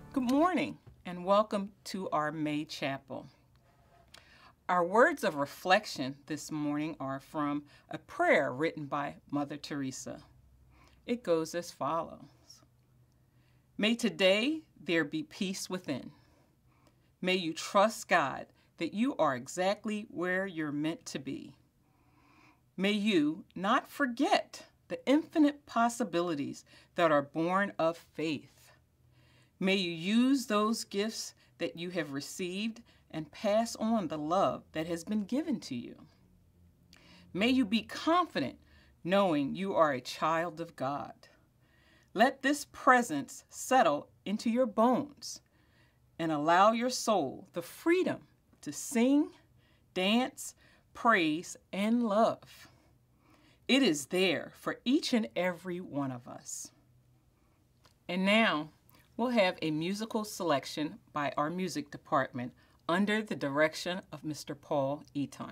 Good morning and welcome to our May Chapel. Our words of reflection this morning are from a prayer written by Mother Teresa. It goes as follows. May today there be peace within. May you trust God that you are exactly where you're meant to be. May you not forget the infinite possibilities that are born of faith. May you use those gifts that you have received and pass on the love that has been given to you. May you be confident knowing you are a child of God. Let this presence settle into your bones and allow your soul the freedom to sing, dance, praise, and love. It is there for each and every one of us. And now, we'll have a musical selection by our music department under the direction of Mr. Paul Eaton.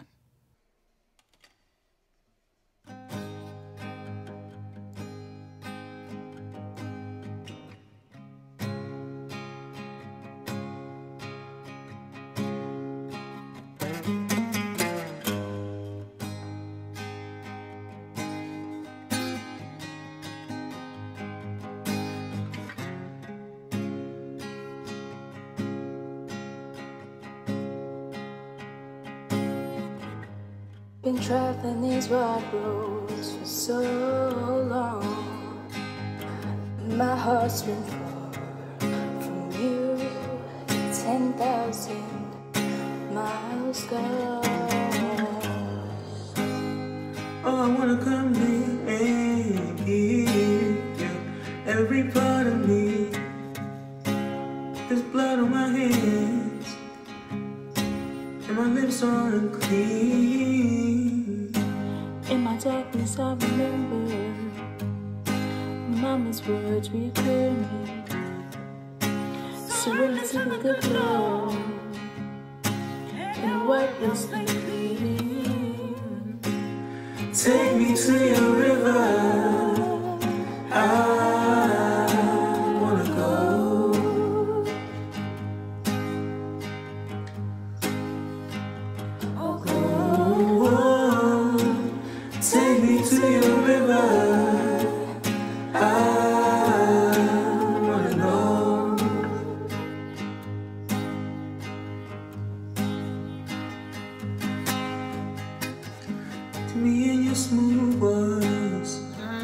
Been traveling these wide roads for so long. My heart's been far from you, 10,000 miles gone. Oh, I wanna come here and give you every part of me. There's blood on my hands and my lips are unclean. In my darkness I remember Mama's words recur me. Surrender to the good Lord and what was the meaning. Take me to your river, I wanna go. Oh, go. Take me to your river, I wanna know. To me and your smooth waters,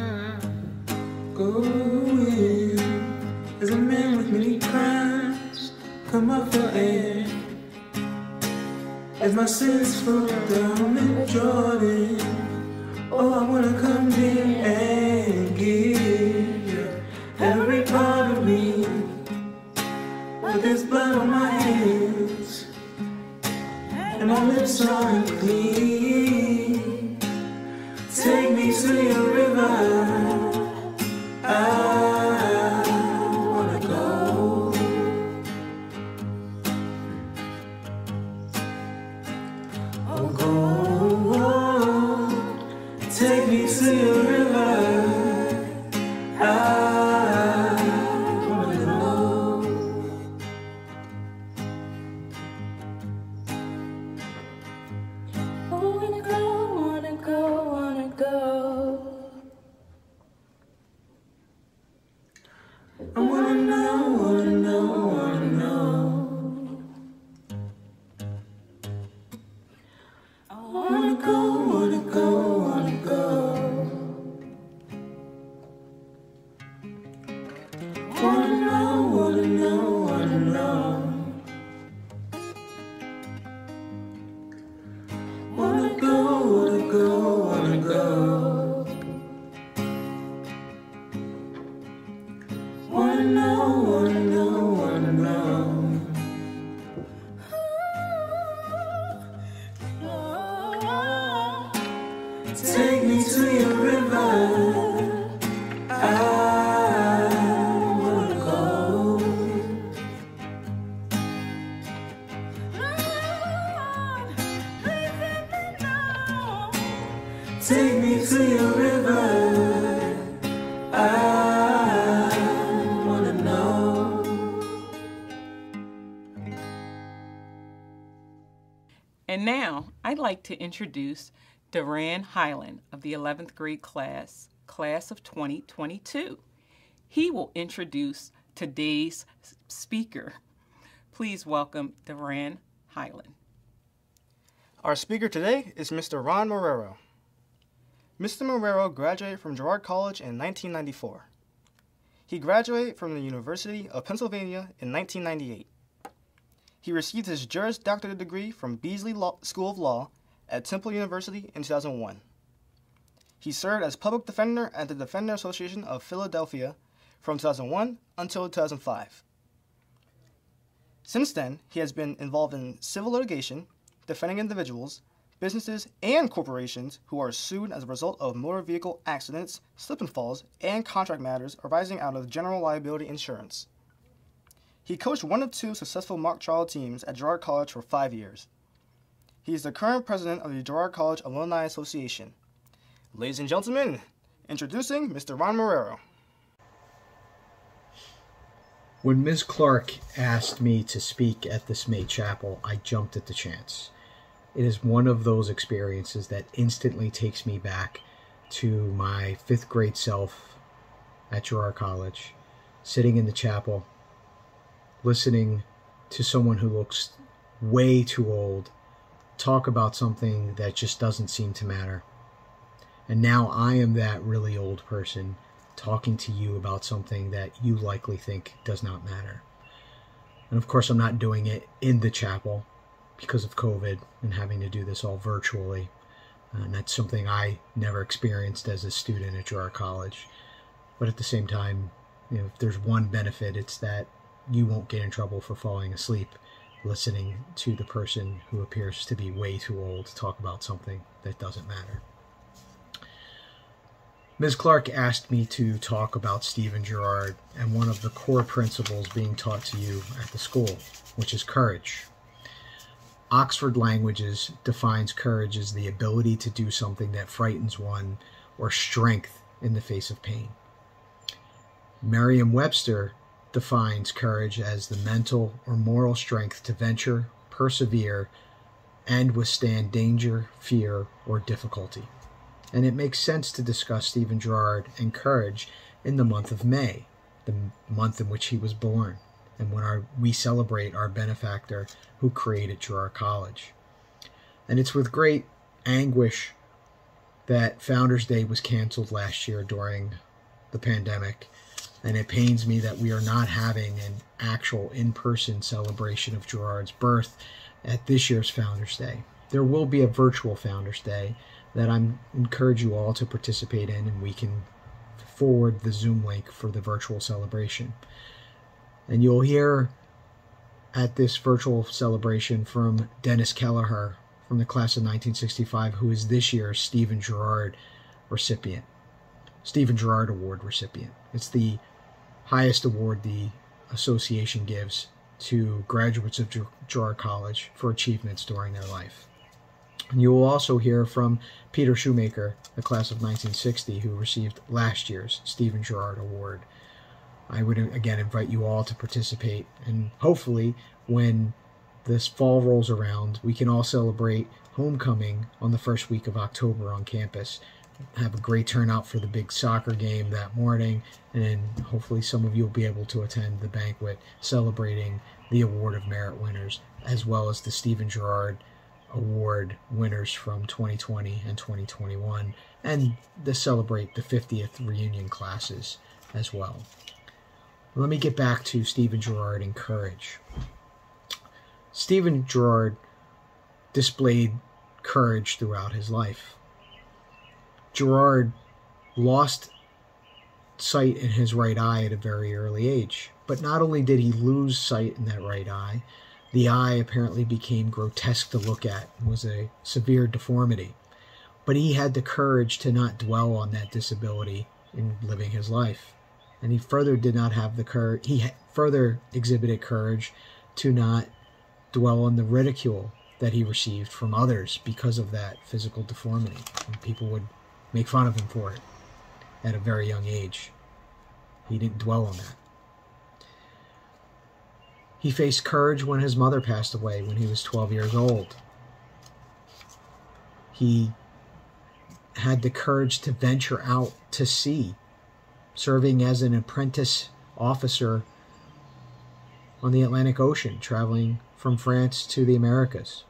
going as a man with many crimes come up for air. As my sins flow down the Jordan, oh, I wanna come here and give you every part of me. But there's blood on my hands and my lips are unclean. Take me to your river, I wanna go. Oh, go. Take me to your river, I wanna know. Oh, wanna go, wanna go, wanna go. I wanna know, wanna know, wanna know. I Wanna go, wanna go, wanna go. Wanna know, wanna know, wanna know. Wanna go, wanna go, wanna go. Wanna know, wanna know, wanna know. Take me to your river, I wanna go. Take me to your river, I wanna know. And now I'd like to introduce Durran Hyland of the 11th grade class of 2022. He will introduce today's speaker. Please welcome Durran Hyland. Our speaker today is Mr. Ron Marrero. Mr. Marrero graduated from Girard College in 1994. He graduated from the University of Pennsylvania in 1998. He received his Juris Doctorate degree from Beasley School of Law at Temple University in 2001. He served as public defender at the Defender Association of Philadelphia from 2001 until 2005. Since then, he has been involved in civil litigation, defending individuals, businesses, and corporations who are sued as a result of motor vehicle accidents, slip and falls, and contract matters arising out of general liability insurance. He coached one of two successful mock trial teams at Girard College for 5 years. He is the current president of the Girard College Alumni Association. Ladies and gentlemen, introducing Mr. Ron Marrero. When Ms. Clark asked me to speak at this May Chapel, I jumped at the chance. It is one of those experiences that instantly takes me back to my 5th grade self at Girard College, sitting in the chapel, listening to someone who looks way too old talk about something that just doesn't seem to matter. And now I am that really old person talking to you about something that you likely think does not matter. And of course, I'm not doing it in the chapel because of COVID and having to do this all virtually. And that's something I never experienced as a student at Girard College. But at the same time, if there's one benefit, it's that you won't get in trouble for falling asleep listening to the person who appears to be way too old to talk about something that doesn't matter. Ms. Clark asked me to talk about Stephen Girard and one of the core principles being taught to you at the school, which is courage. Oxford Languages defines courage as the ability to do something that frightens one or strength in the face of pain. Merriam-Webster defines courage as the mental or moral strength to venture, persevere, and withstand danger, fear, or difficulty. And it makes sense to discuss Stephen Girard and courage in the month of May, the month in which he was born, and when we celebrate our benefactor who created Girard College. And it's with great anguish that Founders Day was canceled last year during the pandemic, and it pains me that we are not having an actual in-person celebration of Girard's birth at this year's Founders Day. There will be a virtual Founders Day that I encourage you all to participate in, and we can forward the Zoom link for the virtual celebration. And you'll hear at this virtual celebration from Dennis Kelleher from the class of 1965, who is this year's Stephen Girard recipient, Stephen Girard Award recipient. It's the highest award the association gives to graduates of Girard College for achievements during their life. And you will also hear from Peter Shoemaker, the class of 1960, who received last year's Stephen Girard Award. I would again invite you all to participate, and hopefully when this fall rolls around, we can all celebrate homecoming on the first week of October on campus. Have a great turnout for the big soccer game that morning, and then hopefully some of you will be able to attend the banquet celebrating the Award of Merit winners, as well as the Stephen Girard Award winners from 2020 and 2021, and to celebrate the 50th reunion classes as well. Let me get back to Stephen Girard and courage. Stephen Girard displayed courage throughout his life. Girard lost sight in his right eye at a very early age, but not only did he lose sight in that right eye, the eye apparently became grotesque to look at and was a severe deformity. But he had the courage to not dwell on that disability in living his life. And he further did not have the courage, he further exhibited courage to not dwell on the ridicule that he received from others because of that physical deformity. And people would make fun of him for it at a very young age. He didn't dwell on that. He faced courage when his mother passed away when he was 12 years old. He had the courage to venture out to sea, serving as an apprentice officer on the Atlantic Ocean, traveling from France to the Americas.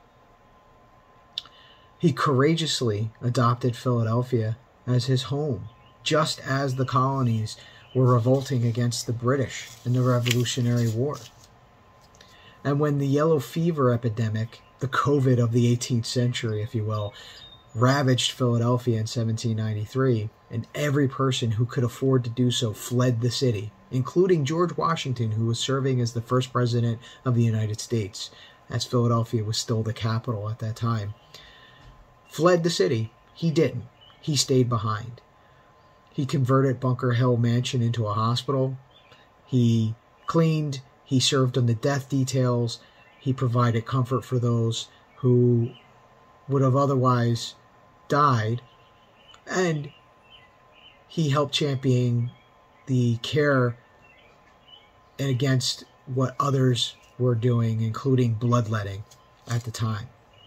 He courageously adopted Philadelphia as his home, just as the colonies were revolting against the British in the Revolutionary War. And when the yellow fever epidemic, the COVID of the 18th century, if you will, ravaged Philadelphia in 1793, and every person who could afford to do so fled the city, including George Washington, who was serving as the first president of the United States, as Philadelphia was still the capital at that time, fled the city. He didn't. He stayed behind. He converted Bunker Hill Mansion into a hospital. He cleaned. He served on the death details. He provided comfort for those who would have otherwise died. And he helped champion the care and against what others were doing, including bloodletting at the time.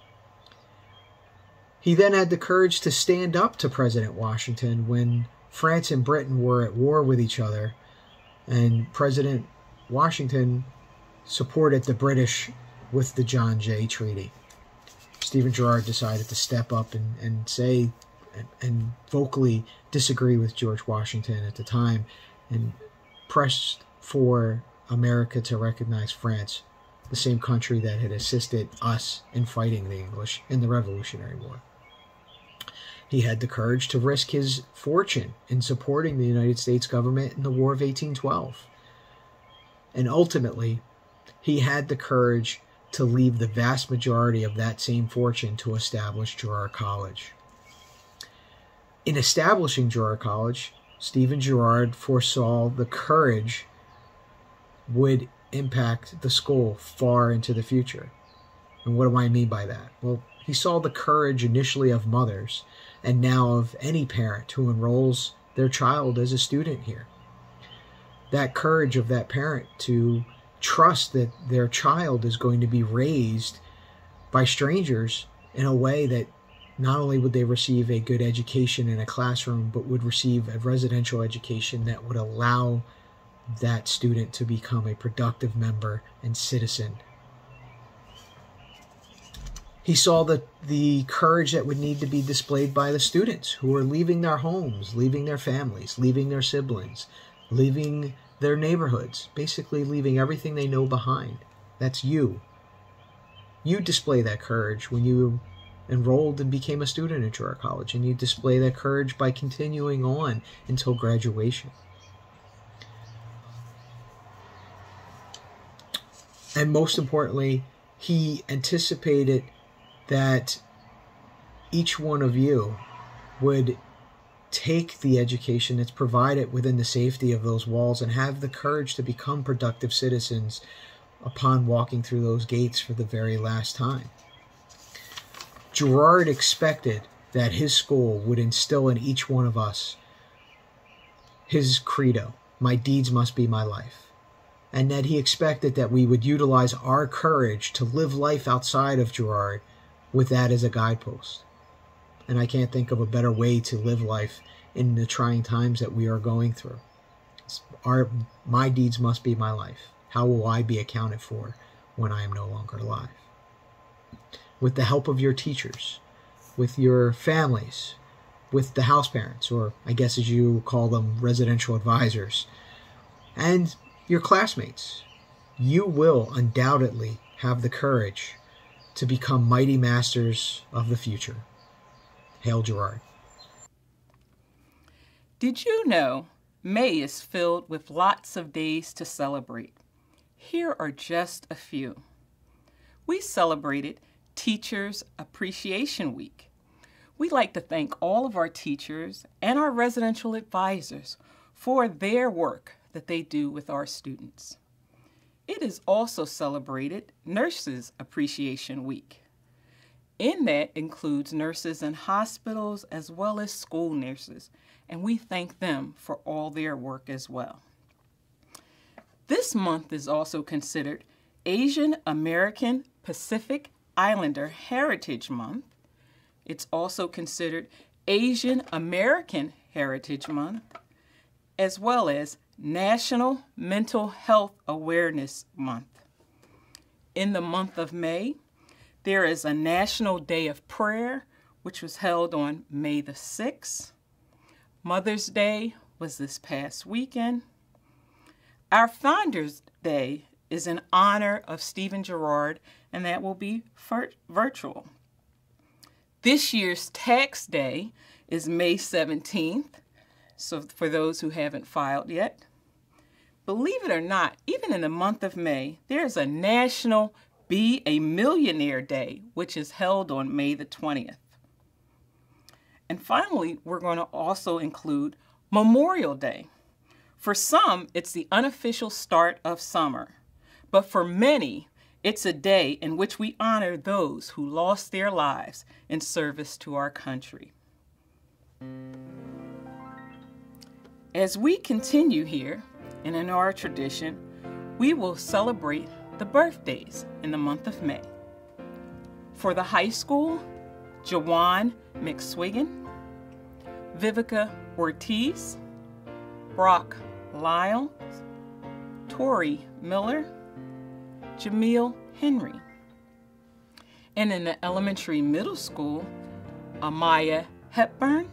He then had the courage to stand up to President Washington when France and Britain were at war with each other, and President Washington supported the British with the John Jay Treaty. Stephen Girard decided to step up and say and vocally disagree with George Washington at the time and pressed for America to recognize France, the same country that had assisted us in fighting the English in the Revolutionary War. He had the courage to risk his fortune in supporting the United States government in the War of 1812. And ultimately, he had the courage to leave the vast majority of that same fortune to establish Girard College. In establishing Girard College, Stephen Girard foresaw the courage would impact the school far into the future. And what do I mean by that? Well, he saw the courage initially of mothers and now of any parent who enrolls their child as a student here. That courage of that parent to trust that their child is going to be raised by strangers in a way that not only would they receive a good education in a classroom, but would receive a residential education that would allow that student to become a productive member and citizen. He saw the courage that would need to be displayed by the students who were leaving their homes, leaving their families, leaving their siblings, leaving their neighborhoods, basically leaving everything they know behind. That's you. You display that courage when you enrolled and became a student at Girard College, and you display that courage by continuing on until graduation. And most importantly, he anticipated that each one of you would take the education that's provided within the safety of those walls and have the courage to become productive citizens upon walking through those gates for the very last time. Girard expected that his school would instill in each one of us his credo, my deeds must be my life. And that he expected that we would utilize our courage to live life outside of Girard with that as a guidepost. And I can't think of a better way to live life in the trying times that we are going through. My deeds must be my life. How will I be accounted for when I am no longer alive? With the help of your teachers, with your families, with the house parents, or I guess as you call them, residential advisors, and your classmates, you will undoubtedly have the courage to become mighty masters of the future. Hail Girard. Did you know May is filled with lots of days to celebrate? Here are just a few. We celebrated Teachers Appreciation Week. We'd like to thank all of our teachers and our residential advisors for their work that they do with our students. It is also celebrated Nurses Appreciation Week. In that includes nurses in hospitals as well as school nurses, and we thank them for all their work as well. This month is also considered Asian American Pacific Islander Heritage Month, It's also considered Asian American Heritage Month, as well as National Mental Health Awareness Month. In the month of May, there is a National Day of Prayer, which was held on May the 6th. Mother's Day was this past weekend. Our Founders Day is in honor of Stephen Girard, and that will be virtual. This year's Tax Day is May 17th, so for those who haven't filed yet. Believe it or not, even in the month of May, there's a National Be a Millionaire Day, which is held on May the 20th. And finally, we're going to also include Memorial Day. For some, it's the unofficial start of summer, but for many, it's a day in which we honor those who lost their lives in service to our country. As we continue here, and in our tradition, we will celebrate the birthdays in the month of May. For the high school, Jawan McSwiggan, Vivica Ortiz, Brock Lyles, Tori Miller, Jamil Henry. And in the elementary middle school, Amaya Hepburn,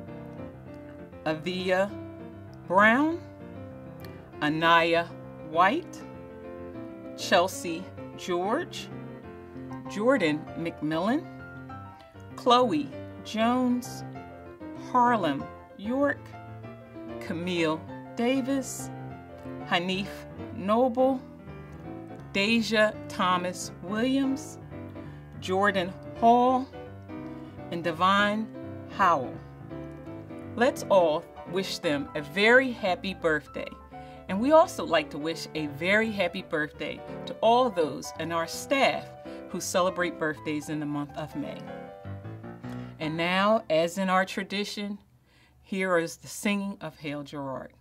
Avia Brown, Anaya White, Chelsea George, Jordan McMillan, Chloe Jones, Harlem York, Camille Davis, Hanif Noble, Deja Thomas Williams, Jordan Hall, and Divine Howell. Let's all wish them a very happy birthday. And we also like to wish a very happy birthday to all those in our staff who celebrate birthdays in the month of May. And now, as in our tradition, here is the singing of Hail Girard.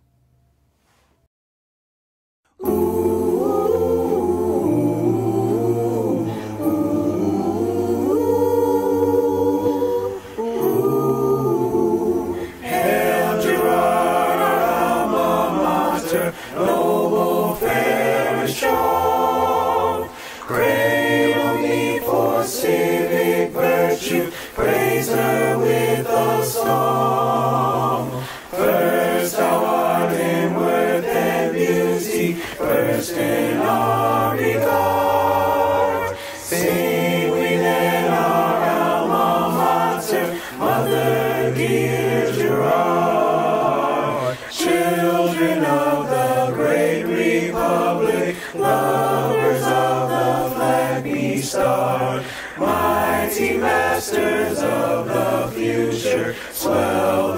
Praise her with a song. First thou art in worth and beauty, first in our regard. Sing we then our alma mater, Mother dear Girard. Children of the great republic, lovers of the flag bestarred, mighty masters of the future, swell